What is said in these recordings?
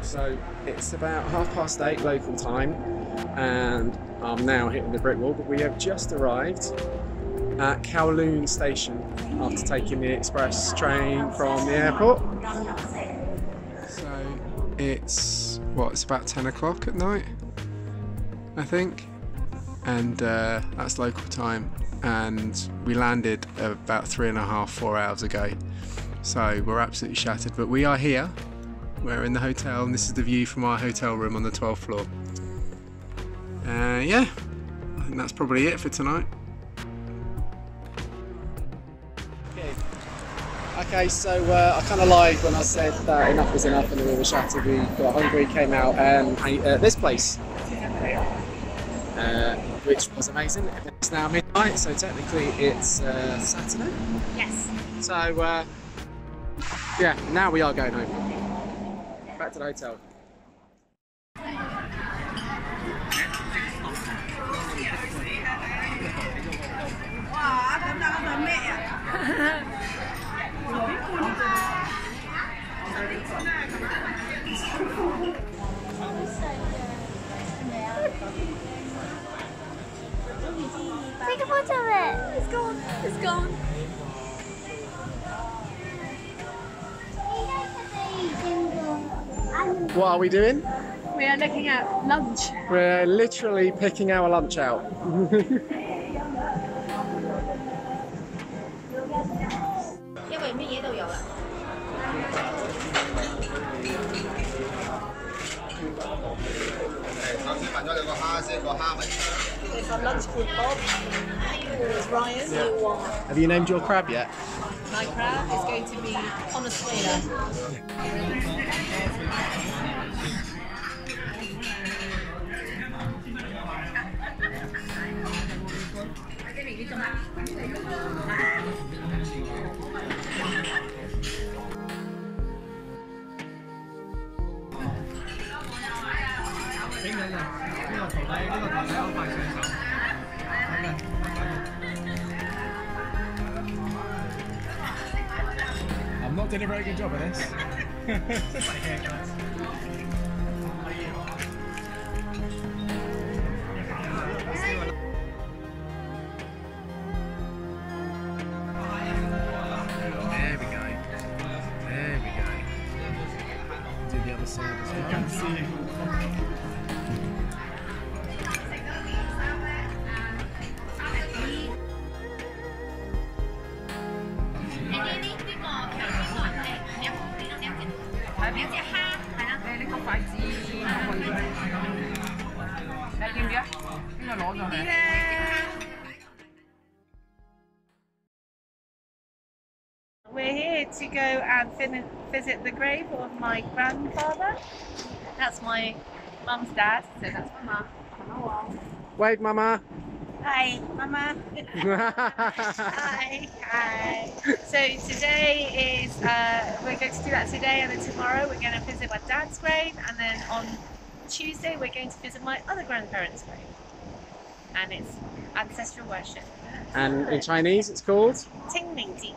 So it's about 8:30 local time, and I'm now hitting the brick wall, but we have just arrived at Kowloon station after taking the express train from the airport. So it's, what, it's about 10 o'clock at night, I think, and that's local time, and we landed about 3.5 to 4 hours ago, so we're absolutely shattered, but we are here. We're in the hotel, and this is the view from our hotel room on the 12th floor. Yeah, I think that's probably it for tonight. Okay, so I kind of lied when I said that enough was enough and we were shattered. We got hungry, came out and ate at this place, which was amazing. It's now midnight, so technically it's Saturday. Yes. So yeah, now we are going home. Back to the hotel. Take a photo of it. It's gone. It's gone. What are we doing? We are looking at lunch. We're literally picking our lunch out. There's our lunch called Bob. There's Ryan. Yeah. Have you named your crab yet? My crab is going to be on a spoiler. I'm not doing a very good job of this. Just like haircuts. There we go. There we go. Do the other side as well. You can see. We're here to go and visit the grave of my grandfather. That's my mum's dad, so that's my mum. Hello. Wave, Mama. Hi, Mama. Hi. Hi. So today is, we're going to do that today, and then tomorrow we're going to visit my dad's grave, and then on Tuesday we're going to visit my other grandparents' grave. And it's ancestral worship. And in Chinese it's called? Ting Ming Ji.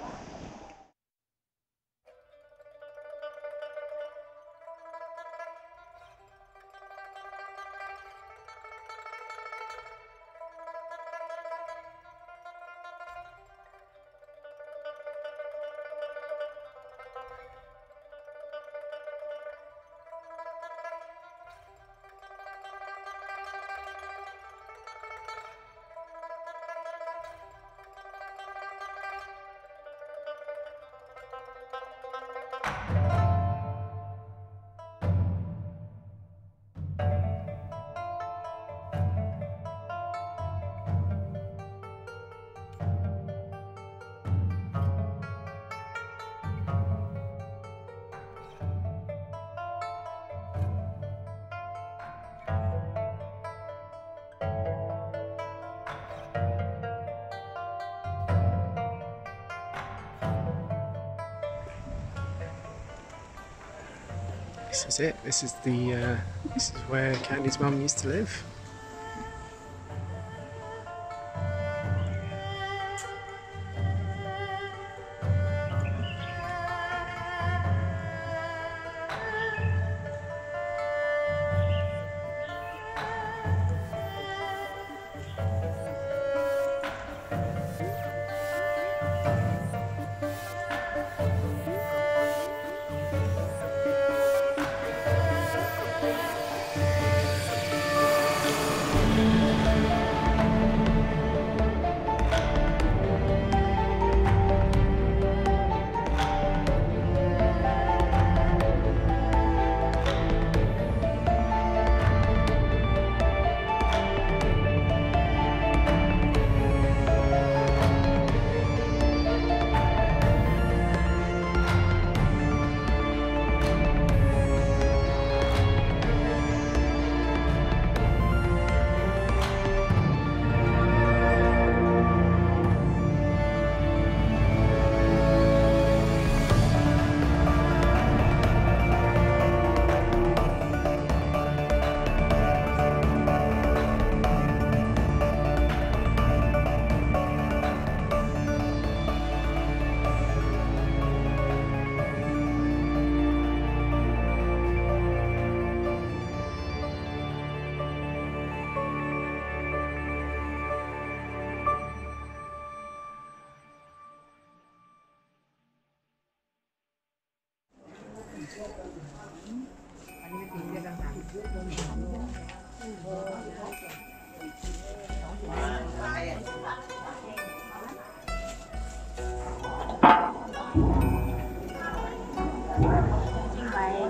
This is it. This is the. This is where Candy's mum used to live.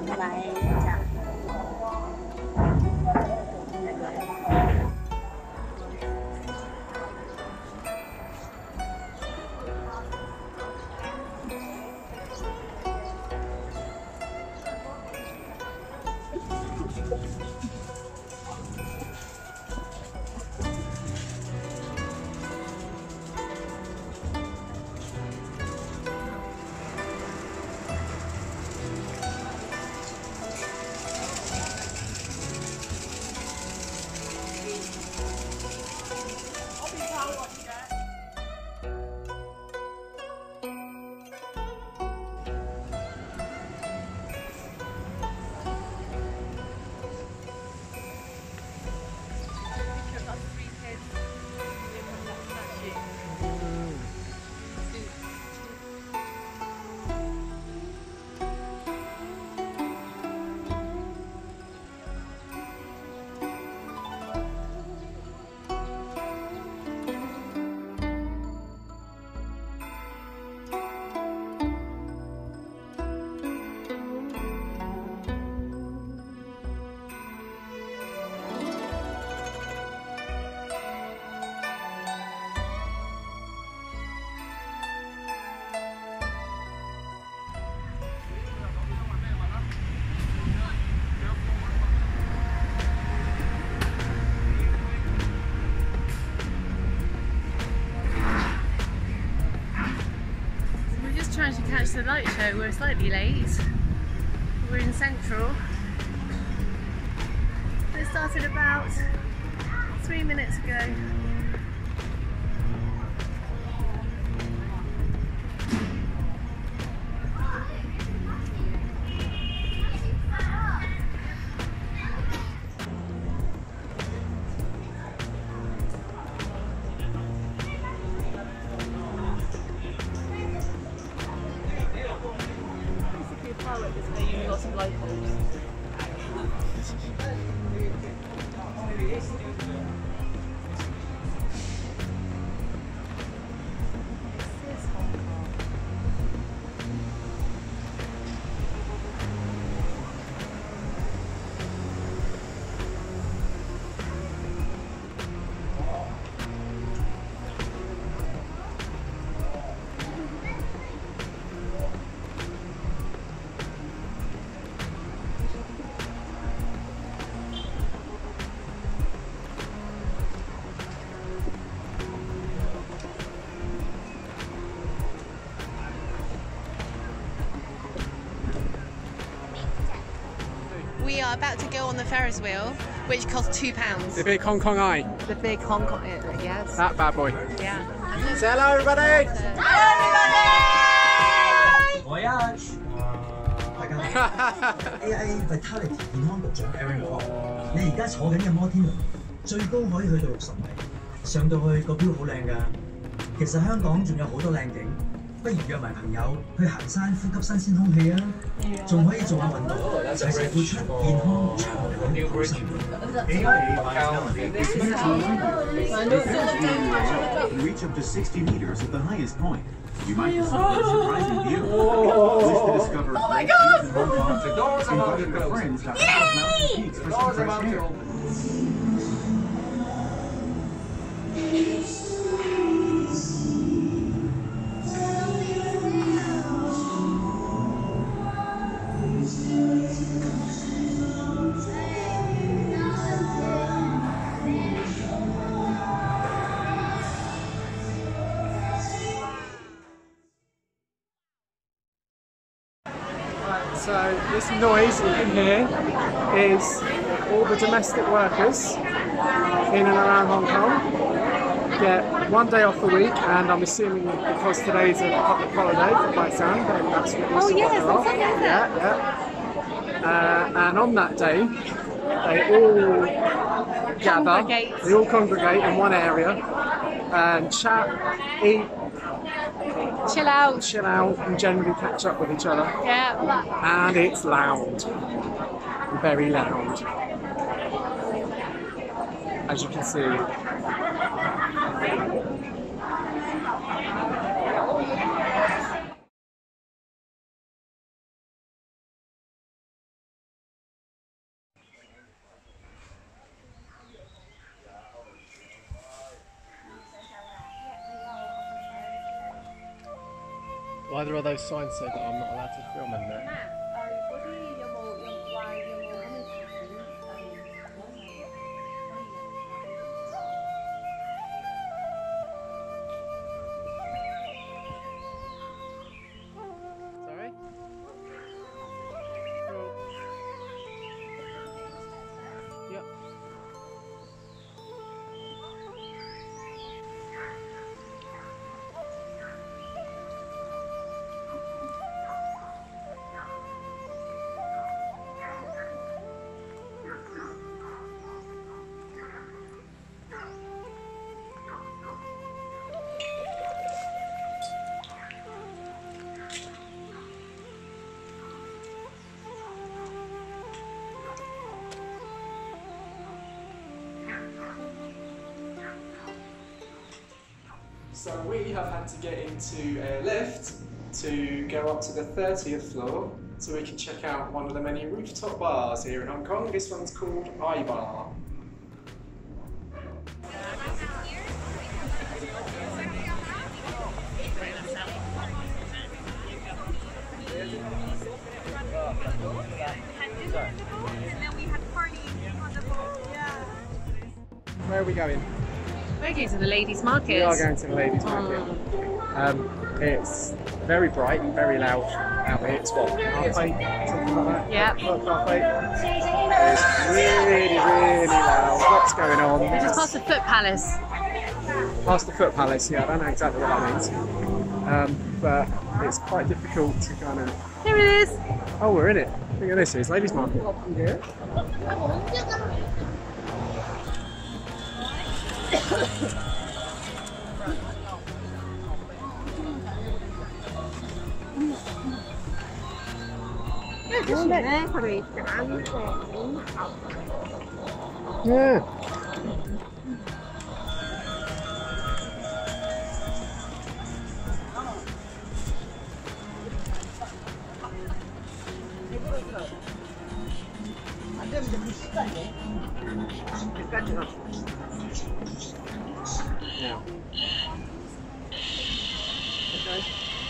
来讲。 Trying to catch the light show. We're slightly late. We're in Central. It started about 3 minutes ago. Lots of locals. We are about to go on the Ferris wheel, which costs £2. The big Hong Kong eye. The big Hong Kong, yes. That bad boy. Yeah. Say hello, everybody! Voyage！ AI Vitality 健康局長 Aaron Kwok， 你而家坐緊嘅摩天輪最高可以去到60米，上到去個標好靚㗎。其實香港仲有好多靚景，不如約埋朋友去行山，呼吸新鮮空氣啊！仲可以做下運動，齊齊付出健康長久好生活。 Can reach up to 60 meters at the highest point. You might discover a surprising view. Wish to discover great views in Hong Kong? Invite your friends to mountain peaks for some fresh air. So this noise you can hear is all the domestic workers in and around Hong Kong get 1 day off the week, and I'm assuming because today's a public holiday for Baisan, that's what Oh yes, off. that's it. Yeah. And on that day, they all gather, they all congregate in one area and chat, eat, Chill out. and generally catch up with each other. Yeah. And it's loud, very loud, as you can see. Either of those signs said that I'm not allowed to film in there. Sorry? Cool. Yep. So we have had to get into a lift to go up to the 30th floor so we can check out one of the many rooftop bars here in Hong Kong. This one's called iBar. Where are we going? We're going to the ladies' market. We are going to the ladies' market. It's very bright, very loud out here. It's what, half 8, something like that? Yeah. Half 8. It's really, really loud. What's going on? We're just past the Foot Palace. Past the Foot Palace, yeah, I don't know exactly what that means. But it's quite difficult to kind of... Here it is. Oh, we're in it. Look at this, it's ladies' market. Yeah. Now. Okay.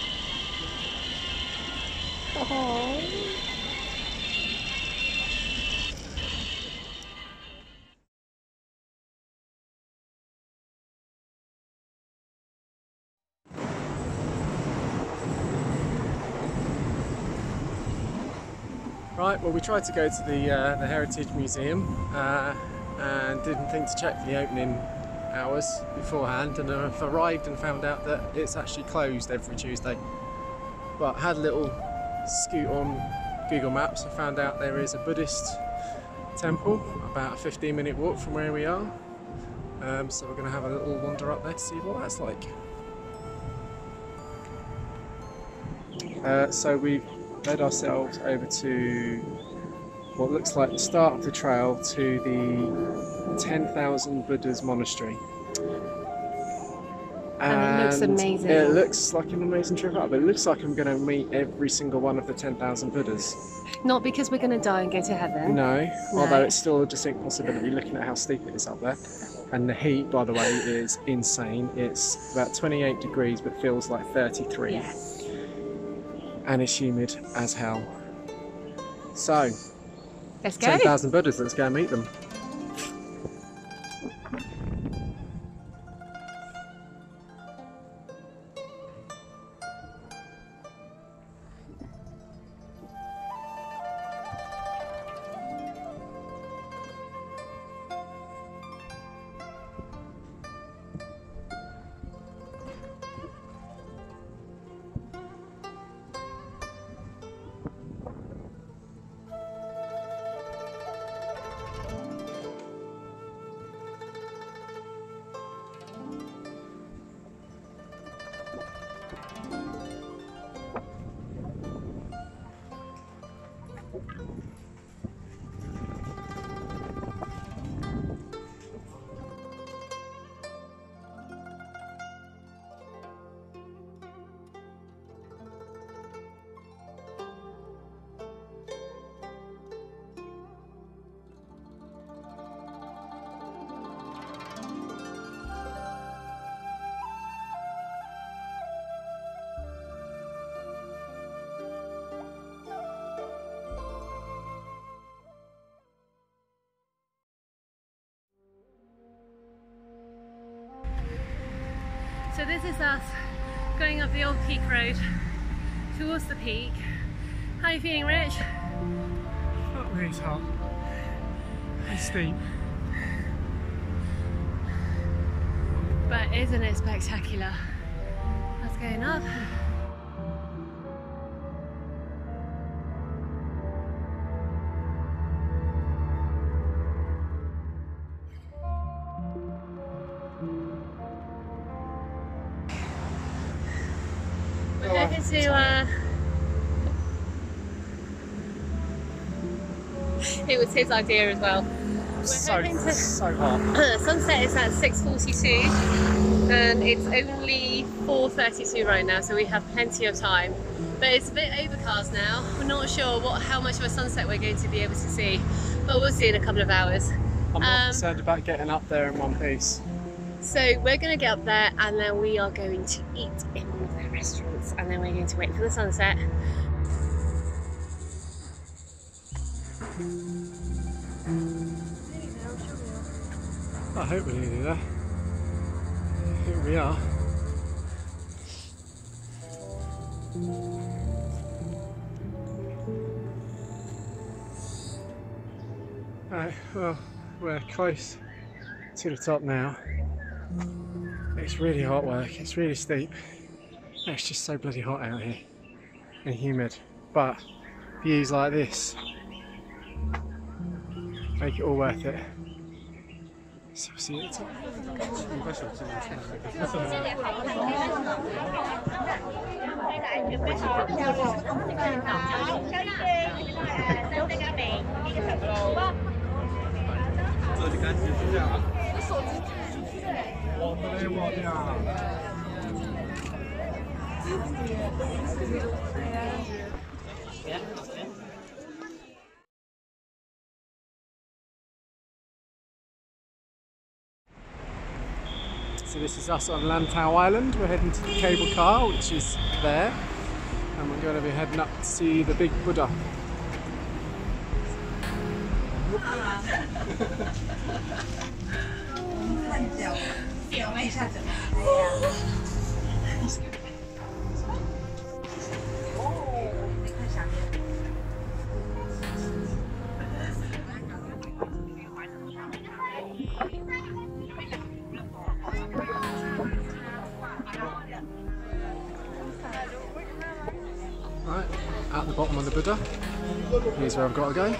Right, well we tried to go to the Heritage Museum and didn't think to check the opening hours beforehand, and I've arrived and found out that it's actually closed every Tuesday. But had a little scoot on Google Maps and found out there is a Buddhist temple about a 15-minute walk from where we are. So we're going to have a little wander up there to see what that's like. So we've led ourselves over to what looks like the start of the trail to the 10,000 Buddhas monastery. And it looks amazing. It looks like an amazing trip up. It looks like I'm going to meet every single one of the 10,000 Buddhas. Not because we're going to die and go to heaven. No, although it's still a distinct possibility looking at how steep it is up there. And the heat, by the way, is insane. It's about 28 degrees but feels like 33. Yes. And it's humid as hell. So, Let's go. 10,000 Buddhas, let's go and meet them. this is us going up the old peak road towards the peak. How are you feeling, Rich? Not really hot. It's steep. But isn't it spectacular? That's going up. We're hoping to it was his idea as well. So hot. Sunset is at 6:42 and it's only 4:32 right now, so we have plenty of time. But it's a bit overcast now. We're not sure how much of a sunset we're going to be able to see, but we'll see in a couple of hours. I'm not concerned about getting up there in one piece. So we're going to get up there and then we are going to eat in one of their restaurants and then we're going to wait for the sunset. I hope we're nearly there. Here we are. Right, well, we're close to the top now. It's really hot work, it's really steep. It's just so bloody hot out here and humid. But views like this make it all worth it. So we'll see you at the top. So this is us on Lantau Island. We're heading to the cable car, which is there, and we're going to be heading up to see the big Buddha. Right, at the bottom of the Buddha. Here's where I've got to go.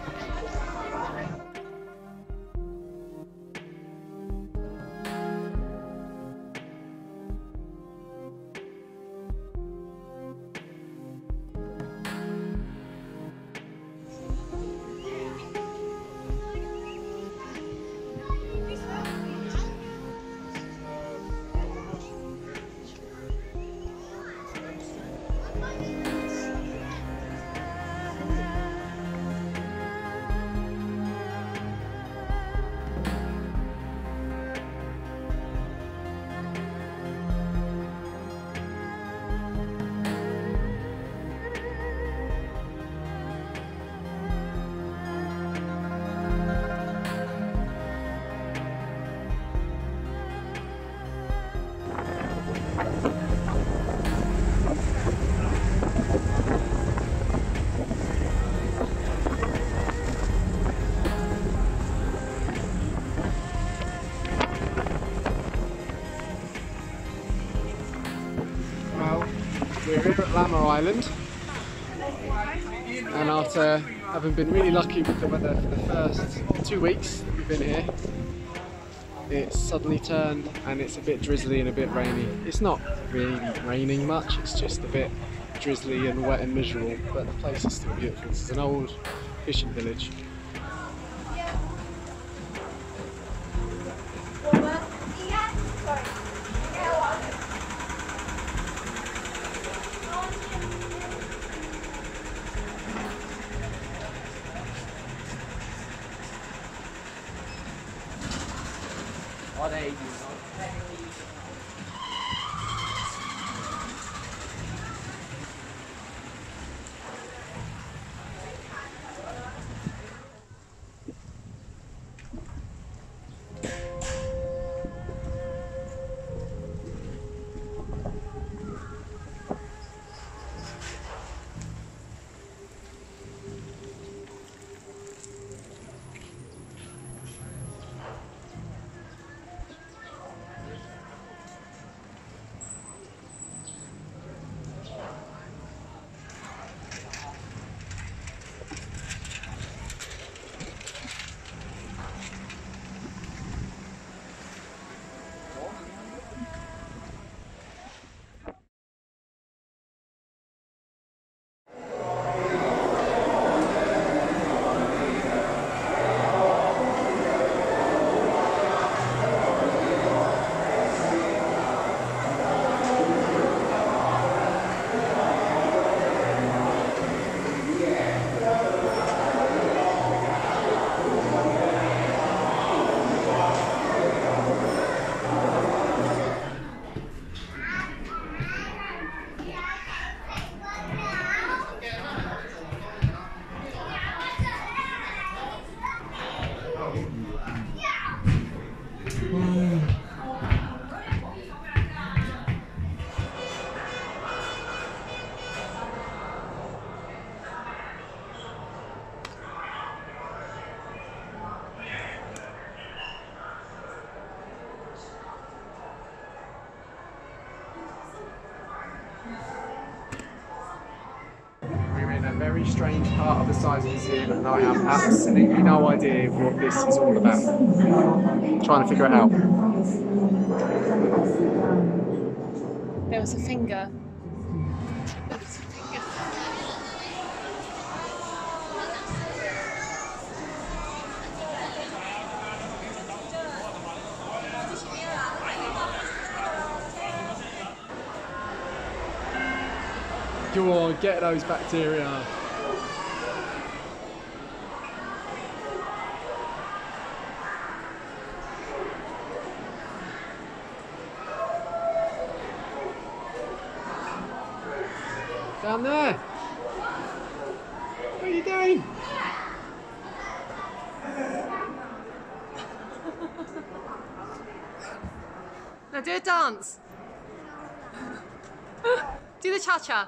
We're here at Lama Island, and after having been really lucky with the weather for the first 2 weeks that we've been here, it's suddenly turned and it's a bit drizzly and a bit rainy. It's not really raining much, it's just a bit drizzly and wet and miserable, but the place is still beautiful. This is an old fishing village. strange part of the size of the sim, and I have absolutely no idea what this is all about. I'm trying to figure it out. There was a finger. Go on, get those bacteria. Down there. What are you doing? Now do a dance. Do the cha-cha.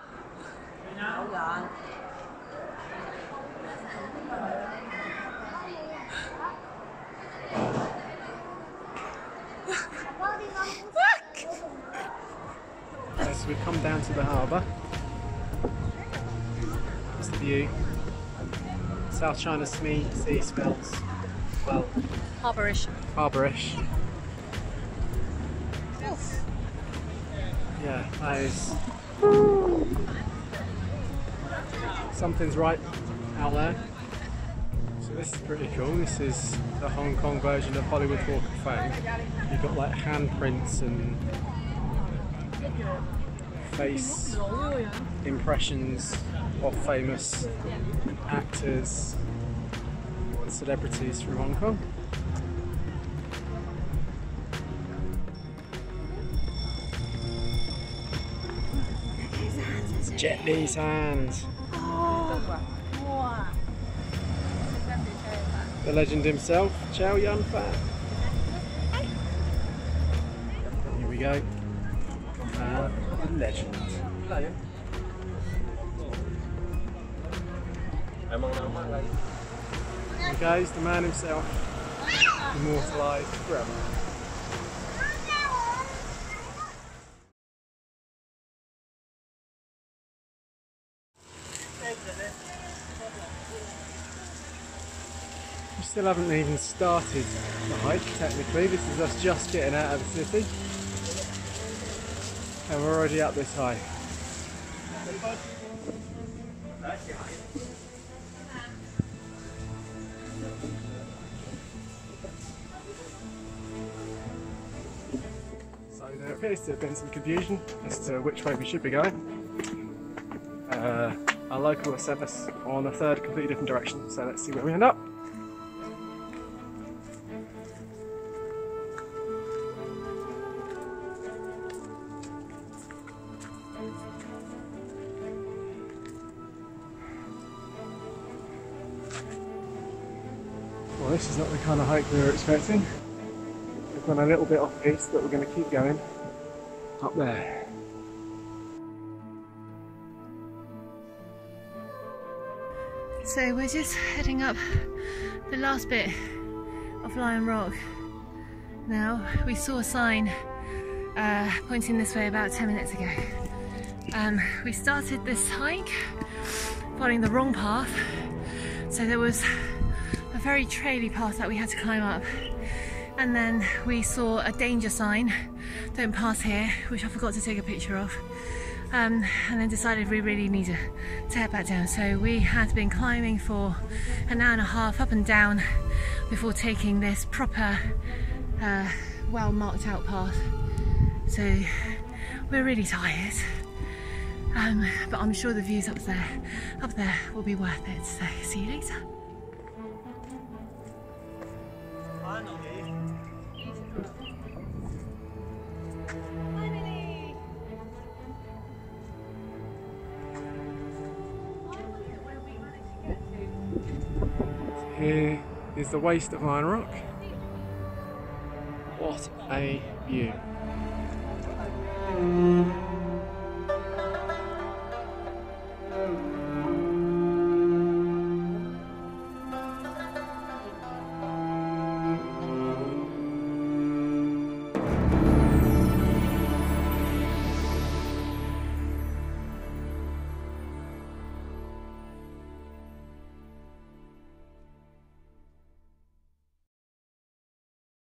So we've come down to the harbour. That's the view. South China Sea smells, well, Harbourish. harbourish. Yeah, that is. Something's right out there. So this is pretty cool. This is the Hong Kong version of Hollywood Walk of Fame. You've got like handprints and face impressions of famous actors and celebrities from Hong Kong. Jet Li's hand. The legend himself, Chow Yun Fat. Here we go. The legend. Here goes the man himself, immortalised forever. We still haven't even started the hike, technically. This is us just getting out of the city. And we're already up this high. So there appears to have been some confusion as to which way we should be going. Our local has sent us on a third completely different direction, so let's see where we end up. Well, this is not the kind of hike we were expecting. We've gone a little bit off piste, but we're going to keep going up there. So we're just heading up the last bit of Lion Rock. Now, we saw a sign pointing this way about 10 minutes ago. We started this hike following the wrong path, so there was a very traily path that we had to climb up, and then we saw a danger sign, don't pass here, which I forgot to take a picture of. And then decided we really needed to head back down. So we had been climbing for an hour and a half up and down before taking this proper, well marked out path. So we're really tired, but I'm sure the views up there will be worth it. So see you later. Here is the waist of Lion Rock. What a view.